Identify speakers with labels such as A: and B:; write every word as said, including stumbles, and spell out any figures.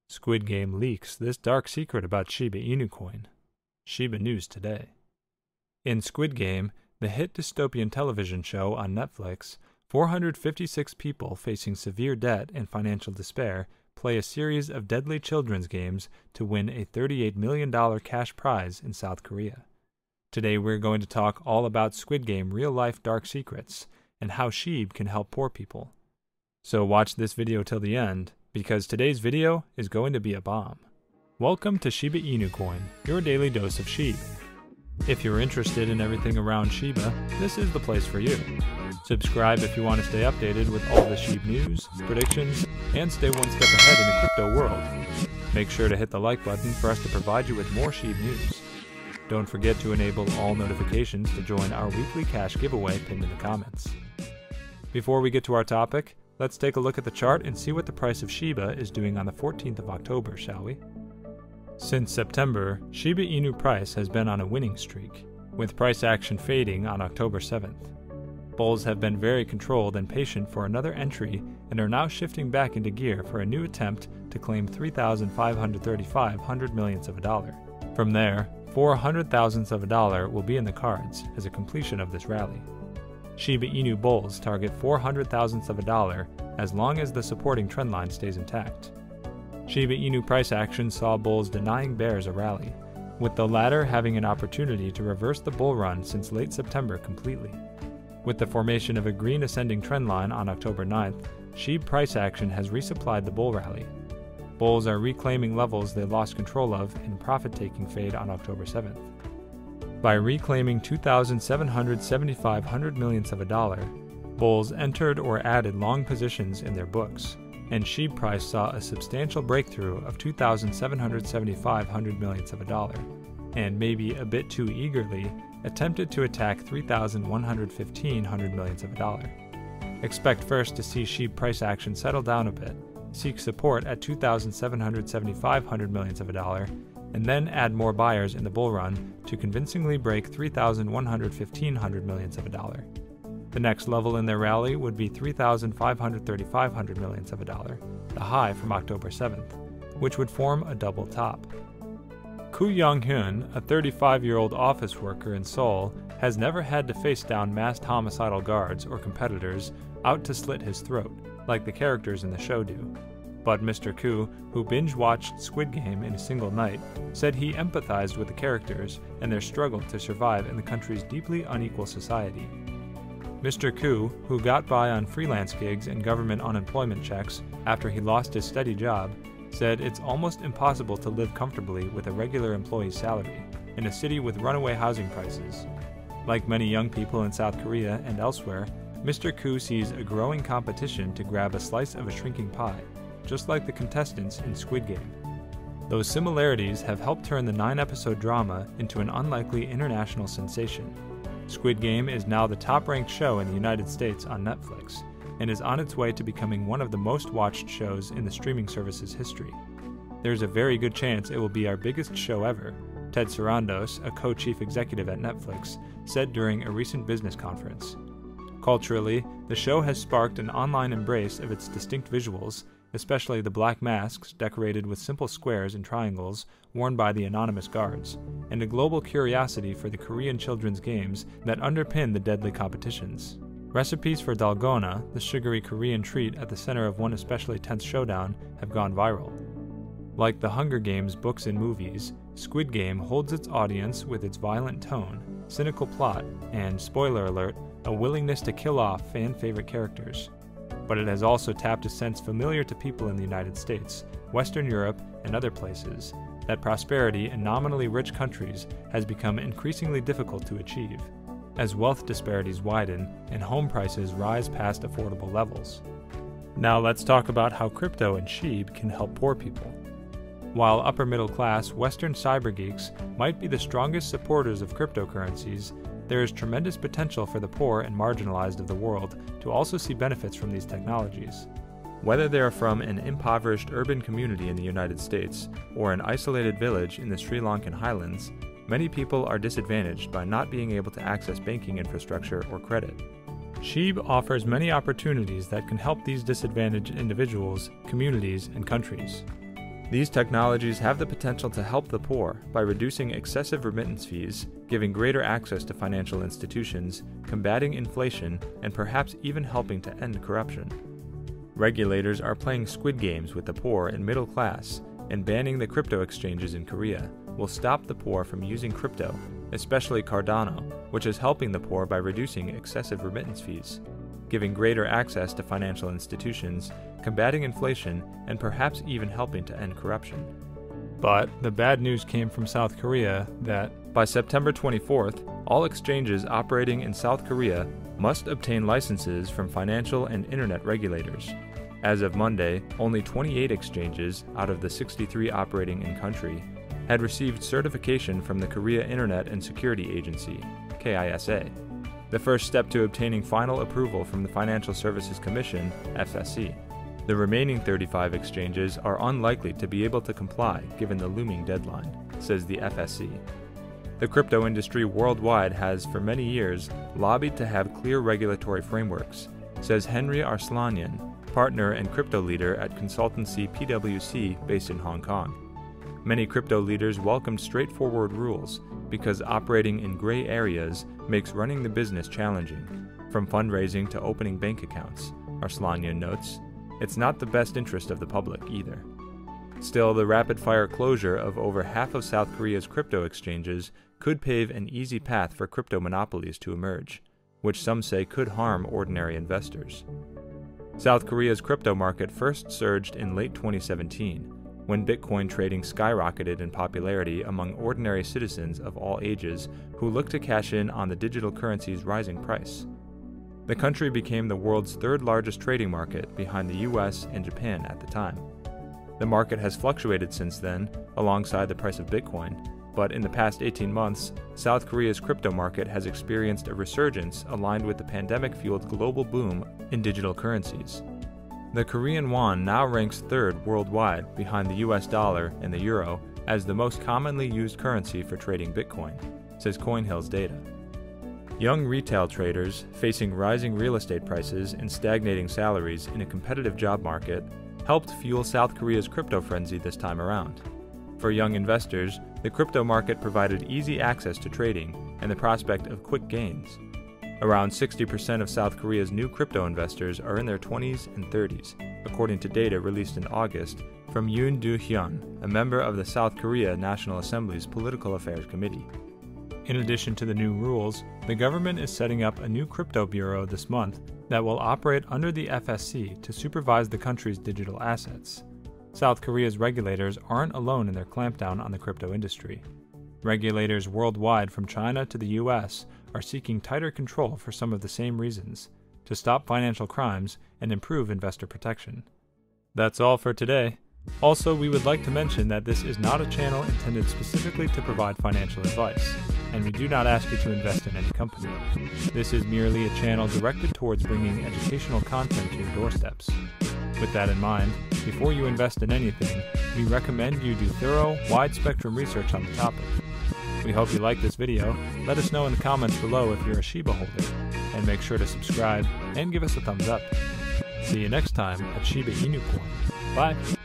A: Squid Game leaks this dark secret about Shiba Inu Coin. Shiba News today. In Squid Game, the hit dystopian television show on Netflix, four hundred fifty-six people facing severe debt and financial despair play a series of deadly children's games to win a thirty-eight million dollars cash prize in South Korea. Today we're going to talk all about Squid Game real-life dark secrets and how Shib can help poor people. So watch this video till the end, because today's video is going to be a bomb. Welcome to Shiba Inu Coin, your daily dose of Shib. If you're interested in everything around Shiba, this is the place for you. Subscribe if you want to stay updated with all the Shib news, predictions, and stay one step ahead in the crypto world. Make sure to hit the like button for us to provide you with more Shib news. Don't forget to enable all notifications to join our weekly cash giveaway pinned in the comments. Before we get to our topic, let's take a look at the chart and see what the price of Shiba is doing on the fourteenth of October, shall we? Since September, Shiba Inu price has been on a winning streak, with price action fading on October seventh. Bulls have been very controlled and patient for another entry and are now shifting back into gear for a new attempt to claim three thousand five hundred thirty-five hundred millionths of a dollar. From there, four hundred thousandths of a dollar will be in the cards as a completion of this rally. Shiba Inu bulls target four hundred thousandths of a dollar as long as the supporting trendline stays intact. Shiba Inu price action saw bulls denying bears a rally, with the latter having an opportunity to reverse the bull run since late September completely. With the formation of a green ascending trendline on October ninth, Shib price action has resupplied the bull rally. Bulls are reclaiming levels they lost control of in profit-taking fade on October seventh. By reclaiming two thousand seven hundred seventy-five hundred millionths of a dollar, bulls entered or added long positions in their books, and Shib price saw a substantial breakthrough of two thousand seven hundred seventy-five hundred millionths of a dollar, and maybe a bit too eagerly attempted to attack three thousand one hundred fifteen hundred millionths of a dollar. Expect first to see Shib price action settle down a bit, seek support at two thousand seven hundred seventy-five hundred millionths of a dollar, and then add more buyers in the bull run to convincingly break three thousand one hundred fifteen hundred millionths of a dollar. The next level in their rally would be three thousand five hundred thirty-five hundred millionths of a dollar, the high from October seventh, which would form a double top. Koo Yong-hyun, a thirty-five-year-old office worker in Seoul, has never had to face down masked homicidal guards or competitors out to slit his throat, like the characters in the show do. But Mister Koo, who binge-watched Squid Game in a single night, said he empathized with the characters and their struggle to survive in the country's deeply unequal society. Mister Koo, who got by on freelance gigs and government unemployment checks after he lost his steady job, said it's almost impossible to live comfortably with a regular employee's salary in a city with runaway housing prices. Like many young people in South Korea and elsewhere, Mister Koo sees a growing competition to grab a slice of a shrinking pie, just like the contestants in Squid Game. Those similarities have helped turn the nine-episode drama into an unlikely international sensation. Squid Game is now the top-ranked show in the United States on Netflix, and is on its way to becoming one of the most-watched shows in the streaming service's history. There's a very good chance it will be our biggest show ever, Ted Sarandos, a co-chief executive at Netflix, said during a recent business conference. Culturally, the show has sparked an online embrace of its distinct visuals, especially the black masks decorated with simple squares and triangles worn by the anonymous guards, and a global curiosity for the Korean children's games that underpin the deadly competitions. Recipes for dalgona, the sugary Korean treat at the center of one especially tense showdown, have gone viral. Like the Hunger Games books and movies, Squid Game holds its audience with its violent tone, cynical plot, and, spoiler alert, a willingness to kill off fan-favorite characters. But it has also tapped a sense familiar to people in the United States, Western Europe, and other places, that prosperity in nominally rich countries has become increasingly difficult to achieve, as wealth disparities widen and home prices rise past affordable levels. Now let's talk about how crypto and Shib can help poor people. While upper-middle-class Western cyber geeks might be the strongest supporters of cryptocurrencies, there is tremendous potential for the poor and marginalized of the world to also see benefits from these technologies. Whether they are from an impoverished urban community in the United States or an isolated village in the Sri Lankan highlands, many people are disadvantaged by not being able to access banking infrastructure or credit. Shib offers many opportunities that can help these disadvantaged individuals, communities, and countries. These technologies have the potential to help the poor by reducing excessive remittance fees, giving greater access to financial institutions, combating inflation, and perhaps even helping to end corruption. Regulators are playing squid games with the poor and middle class, and banning the crypto exchanges in Korea will stop the poor from using crypto, especially Cardano, which is helping the poor by reducing excessive remittance fees, giving greater access to financial institutions, combating inflation, and perhaps even helping to end corruption. But the bad news came from South Korea that, by September twenty-fourth, all exchanges operating in South Korea must obtain licenses from financial and internet regulators. As of Monday, only twenty-eight exchanges out of the sixty-three operating in country had received certification from the Korea Internet and Security Agency, K I S A, the first step to obtaining final approval from the Financial Services Commission, F S C. The remaining thirty-five exchanges are unlikely to be able to comply given the looming deadline, says the F S C. The crypto industry worldwide has, for many years, lobbied to have clear regulatory frameworks, says Henry Arslanyan, partner and crypto leader at consultancy P W C based in Hong Kong. Many crypto leaders welcomed straightforward rules because operating in gray areas makes running the business challenging, from fundraising to opening bank accounts, Arslanyan notes. It's not the best interest of the public either. Still, the rapid-fire closure of over half of South Korea's crypto exchanges could pave an easy path for crypto monopolies to emerge, which some say could harm ordinary investors. South Korea's crypto market first surged in late twenty seventeen, when Bitcoin trading skyrocketed in popularity among ordinary citizens of all ages who looked to cash in on the digital currency's rising price. The country became the world's third largest trading market behind the U S and Japan at the time. The market has fluctuated since then, alongside the price of Bitcoin, but in the past eighteen months, South Korea's crypto market has experienced a resurgence aligned with the pandemic-fueled global boom in digital currencies. The Korean won now ranks third worldwide behind the U S dollar and the euro as the most commonly used currency for trading Bitcoin, says CoinHill's data. Young retail traders, facing rising real estate prices and stagnating salaries in a competitive job market, helped fuel South Korea's crypto frenzy this time around. For young investors, the crypto market provided easy access to trading and the prospect of quick gains. Around sixty percent of South Korea's new crypto investors are in their twenties and thirties, according to data released in August from Yoon Do-hyun, a member of the South Korea National Assembly's Political Affairs Committee. In addition to the new rules, the government is setting up a new crypto bureau this month that will operate under the F S C to supervise the country's digital assets. South Korea's regulators aren't alone in their clampdown on the crypto industry. Regulators worldwide from China to the U S are seeking tighter control for some of the same reasons, to stop financial crimes and improve investor protection. That's all for today. Also, we would like to mention that this is not a channel intended specifically to provide financial advice, and we do not ask you to invest in any company. This is merely a channel directed towards bringing educational content to your doorsteps. With that in mind, before you invest in anything, we recommend you do thorough, wide-spectrum research on the topic. We hope you like this video. Let us know in the comments below if you're a Shiba holder, and make sure to subscribe and give us a thumbs up. See you next time at Shiba Inu Coin. Bye!